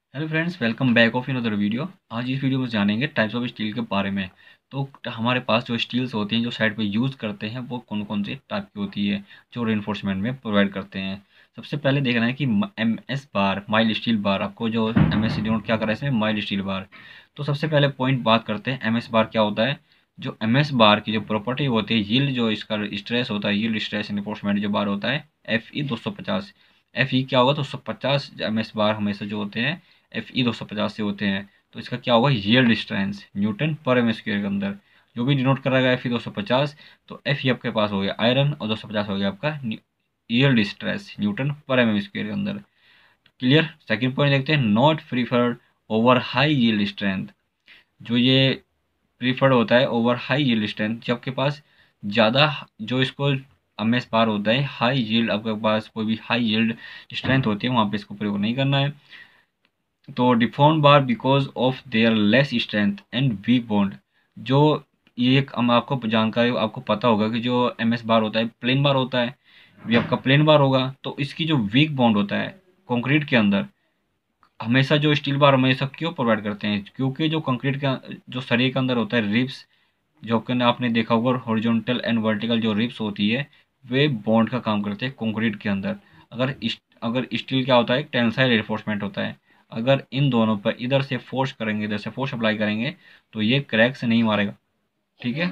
Hello friends, welcome back of in other video. आज इस video में जानेंगे टाइप्स ऑफ स्टील के बारे में। तो हमारे पास जो स्टील्स होती हैं जो साइड पे यूज़ करते हैं वो कौन कौन से टाइप की होती है जो रेनफोर्समेंट में प्रोवाइड करते हैं। सबसे पहले देखना है कि M S bar, mild steel bar. आपको जो एम एस डिनोट क्या करा है इसमें, माइल्ड स्टील बार। तो सबसे पहले पॉइंट बात करते हैं एम एस बार क्या होता है। जो एम एस बार की जो प्रॉपर्टी होती है, यील्ड जो इसका स्ट्रेस होता है, यील्ड स्ट्रेस रेनफोर्समेंट जो बार होता है एफ ई 250। एफ ई क्या होगा, 250 एम एस बार हमेशा जो होते हैं एफ ई 250 से होते हैं। तो इसका क्या होगा, yield strength newton per M square के अंदर जो भी डिनोट कराएगा एफ ई 250। तो एफ ई आपके पास हो गया आयरन और 250 हो गया आपका yield stress newton per M square के अंदर। क्लियर। सेकंड पॉइंट देखते हैं, not preferred over high yield strength. जो ये प्रीफर्ड होता है ओवर हाई यील्ड स्ट्रेंथ, जब आपके पास ज़्यादा जो इसको एम एस बार होता है हाई यील्ड, आपके पास कोई भी हाई यील्ड स्ट्रेंथ होती है वहाँ पे इसको प्रयोग नहीं करना है। तो deform bar because of their less strength and weak bond. जो ये एक हम आपको जानकारी आपको पता होगा कि जो एम एस बार होता है प्लेन बार होता है, ये आपका प्लेन बार होगा। तो इसकी जो वीक बॉन्ड होता है कंक्रीट के अंदर, हमेशा जो स्टील बार हमेशा क्यों प्रोवाइड करते हैं, क्योंकि जो कंक्रीट का जो सरिये के अंदर होता है रिब्स, जो कि आपने देखा होगा हॉरिजॉन्टल एंड वर्टिकल जो रिब्स होती है वे बॉन्ड का काम करते हैं कंक्रीट के अंदर। अगर स्टील क्या होता है, एक टेंसाइल रिइंफोर्समेंट होता है। अगर इन दोनों पर इधर से फोर्स करेंगे, इधर से फोर्स अप्लाई करेंगे तो ये क्रैक से नहीं मारेगा। ठीक है।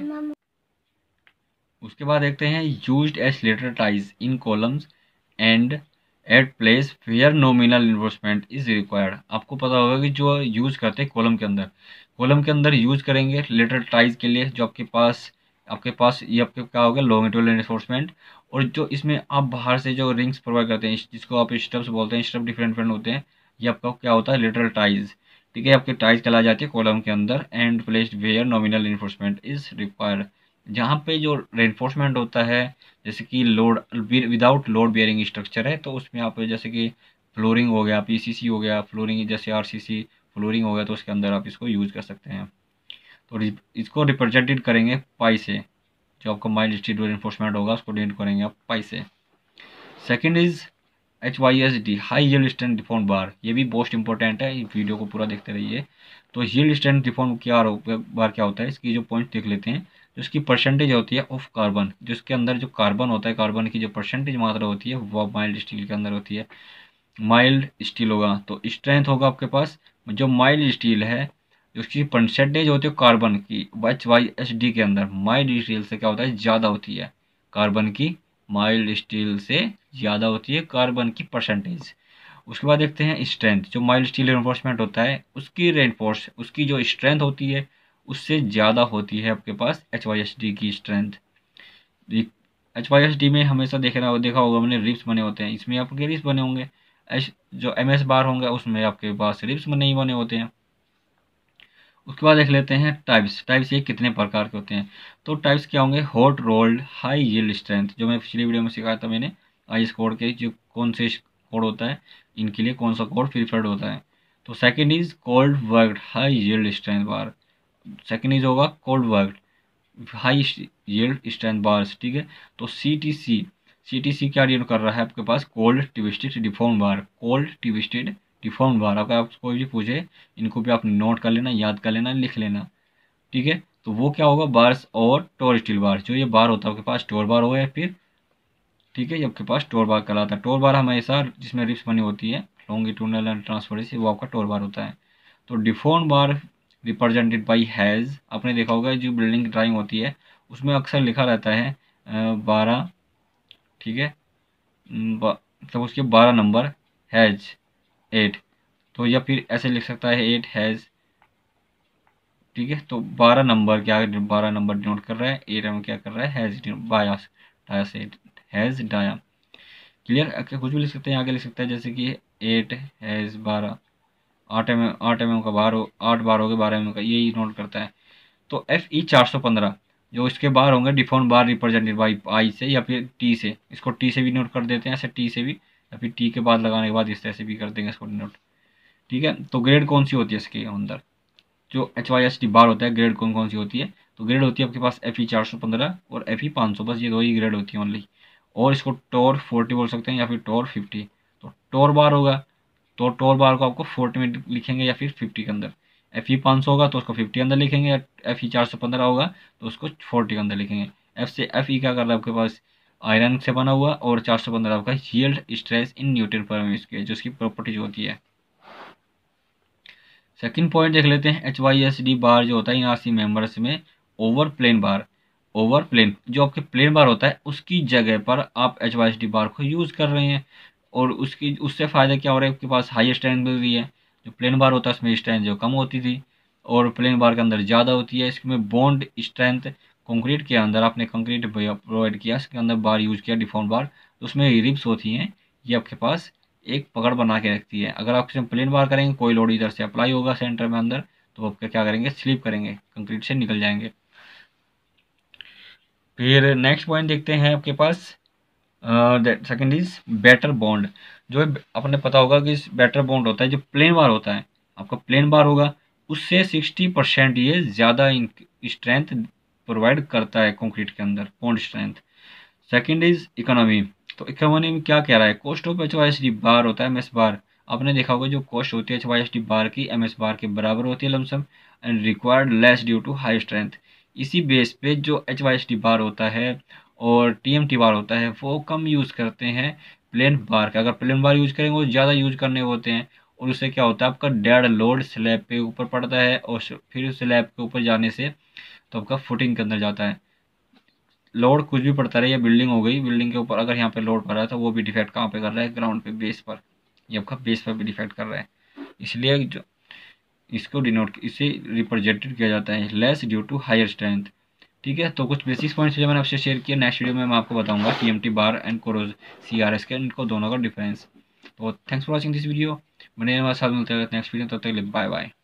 उसके बाद देखते हैं used as lateral ties in columns and at place where nominal reinforcement is required. आपको पता होगा कि जो यूज करते हैं कॉलम के अंदर यूज करेंगे लेटर टाइज के लिए। जो आपके पास ये आपके क्या होगा, लॉन्गिट्यूडल इन्फोर्समेंट। और जो इसमें आप बाहर से जो रिंग्स प्रोवाइड करते हैं जिसको आप स्टब्स बोलते हैं, स्टब डिफरेंट डिफरेंट होते हैं, ये आपका क्या होता है, लेटरल टाइज। ठीक है, आपके टाइज कहला जाती है कॉलम के अंदर and placed where nominal reinforcement is required. जहाँ पे जो रेनफोर्समेंट होता है, जैसे कि load without load bearing structure है, तो उसमें आप जैसे कि फ्लोरिंग हो गया, पीसीसी हो गया, फ्लोरिंग जैसे आरसीसी फ्लोरिंग हो गया, तो उसके अंदर आप इसको यूज़ कर सकते हैं। तो इसको रिप्रेजेंटेड करेंगे पाई से। जो आपका माइल्ड स्टील रेनफोर्समेंट होगा उसको डिनोट करेंगे आप पाई से। Second is HYSD, high yield strength deform bar. ये भी मोस्ट इंपॉर्टेंट है, इस वीडियो को पूरा देखते रहिए। तो यील्ड स्ट्रेंथ डिफॉर्म बार क्या होता है, इसकी जो पॉइंट देख लेते हैं। जो इसकी परसेंटेज होती है ऑफ कार्बन, जो इसके अंदर जो कार्बन होता है, कार्बन की जो परसेंटेज मात्रा होती है वो माइल्ड स्टील के अंदर होती है। माइल्ड स्टील होगा तो स्ट्रेंथ होगा आपके पास, जो माइल्ड स्टील है उसकी परसेंटेज होती है कार्बन की HYSD के अंदर माइल्ड स्टील से क्या होता है, ज़्यादा होती है कार्बन की। माइल्ड स्टील से ज़्यादा होती है कार्बन की परसेंटेज। उसके बाद देखते हैं स्ट्रेंथ। जो माइल्ड स्टील रेनफोर्समेंट होता है उसकी जो स्ट्रेंथ होती है उससे ज़्यादा होती है आपके पास HYSD की स्ट्रेंथ। HYSD में हमेशा देखा होगा मैंने, रिब्स बने होते हैं, इसमें आपके रिब्स बने होंगे। जो MS बार होंगे उसमें आपके पास रिब्स नहीं बने होते हैं। उसके बाद देख लेते हैं टाइप्स ये कितने प्रकार के होते हैं। तो टाइप्स क्या होंगे, hot rolled high yield strength, जो मैं पिछली वीडियो में सिखाया था मैंने आईएस कोड के, जो कौन से कोड होता है इनके लिए कौन सा कोड प्रीफर्ड होता है। तो second is cold worked high yield strength bar. Second is होगा cold worked high yield strength bars. ठीक है। तो सी टी सी क्या डिनोट कर रहा है आपके पास, cold twisted deform bar. Cold twisted deform bar, अगर आप कोई भी पूछे इनको भी आप नोट कर लेना, याद कर लेना, लिख लेना। ठीक है। तो वो क्या होगा, बार्स और टोर स्टील बार। जो ये बार होता है आपके पास टोर बार होगा या फिर, ठीक है, ये आपके पास टोर बार कहलाता है। टोर बार हमेशा जिसमें रिप्स बनी होती है लॉन्गिट्यूडनल एंड ट्रांसफरेंस, वो आपका टोर बार होता है। तो deform bar represented by hash, आपने देखा होगा जो बिल्डिंग की ड्राइंग होती है उसमें अक्सर लिखा रहता है 12। ठीक है। मतलब उसके 12 नंबर, हैज 8। तो या फिर ऐसे लिख सकता है 8 हैज़। ठीक है। तो 12 नंबर क्या, 12 नंबर डिनोट कर रहा है, 8 में क्या कर रहा है, हैज़ बायास डाया से हैज़ डाया। क्लियर। कुछ भी लिख सकते हैं, आगे लिख सकते हैं जैसे कि 8 हैज़ 12। 8 mm का बार हो, 8 बार हो गए 12 mm का, यही नोट करता है। तो FE 415 जो इसके बार होंगे deform bar represented by I से या फिर टी से, इसको टी से भी नोट कर देते हैं, ऐसे टी से भी, या फिर टी के बाद लगाने के बाद इस तरह से भी कर देंगे इसको नोट। ठीक है। तो ग्रेड कौन सी होती है इसके अंदर, जो HYSD बार होता है ग्रेड कौन कौन सी होती है। तो ग्रेड होती है आपके पास FE 415 और FE 500, बस ये दो ही ग्रेड होती है ओनली। और इसको टोर 40 बोल सकते हैं या फिर टोर 50। तो टोर बार होगा तो टोर बार को आपको 40 में लिखेंगे या फिर 50 के अंदर। FE 500 होगा तो उसको 50 के अंदर लिखेंगे, या FE 415 होगा तो उसको 40 के अंदर लिखेंगे। FE क्या कर रहा है आपके पास, आयरन से बना हुआ, और 415 आपका yield stress in newton per square, जो उसकी प्रॉपर्टीज होती है। सेकंड पॉइंट देख लेते हैं, HYSD बार जो होता है इन RC मेंबर्स में over plain bar, over plain जो आपके प्लेन बार होता है उसकी जगह पर आप HYSD बार को यूज़ कर रहे हैं, और उसकी उससे फ़ायदा क्या हो रहा है, आपके पास हाई स्ट्रेंथ मिल रही है। जो प्लेन बार होता है उसमें स्ट्रेंथ जो कम होती थी, और प्लेन बार के अंदर ज़्यादा होती है। इसमें बॉन्ड स्ट्रेंथ कंक्रीट के अंदर आपने कंक्रीट प्रोवाइड किया, इसके अंदर बार यूज़ किया डिफॉर्म बार, तो उसमें रिब्स होती हैं, ये आपके पास एक पकड़ बना के रखती है। अगर आप इसमें प्लेन बार करेंगे, कोई लोड इधर से अप्लाई होगा सेंटर में अंदर, तो आपका क्या करेंगे, स्लिप करेंगे, कंक्रीट से निकल जाएंगे। फिर नेक्स्ट पॉइंट देखते हैं आपके पास, सेकंड इज बेटर बॉन्ड। जो अपने पता होगा कि बेटर बॉन्ड होता है जो प्लेन बार होता है, आपका प्लेन बार होगा उससे 60% ये ज़्यादा स्ट्रेंथ प्रोवाइड करता है कंक्रीट के अंदर, bond strength. Second is economy. तो इकोनॉमी में क्या कह रहा है, कॉस्ट ऑफ HYSD बार होता है MS बार। आपने देखा होगा जो कॉस्ट होती है HYSD बार की MS बार के बराबर होती है lump sum, and required less due to high strength. इसी बेस पे जो HYSD बार होता है और TMT बार होता है वो कम यूज़ करते हैं प्लेन बार का। अगर प्लेन बार यूज़ करेंगे वो ज़्यादा यूज़ करने होते हैं, और उससे क्या होता है आपका डेड लोड स्लैब पे ऊपर पड़ता है, और फिर स्लैब के ऊपर जाने से तो आपका फुटिंग के अंदर जाता है। लोड कुछ भी पड़ता रहे, ये बिल्डिंग हो गई, बिल्डिंग के ऊपर अगर यहाँ पे लोड पड़ रहा है तो वो भी डिफेक्ट कहाँ पे कर रहा है, ग्राउंड पे, बेस पर, ये आपका बेस पर भी डिफेक्ट कर रहा है। इसलिए जो इसको डिनोट, इसे रिप्रेजेंटेड किया जाता है less due to higher strength. ठीक है, तो कुछ बेसिक पॉइंट्स जो मैंने आपसे शेयर किया, नेक्स्ट वीडियो में मैं आपको बताऊंगा TMT bar and corrosion CRS के, इनको दोनों का डिफरेंस। तो thanks for watching this video. बने हमारे साथ मिलते हैं नेक्स्ट वीडियो, तब तक के लिए बाय बाय।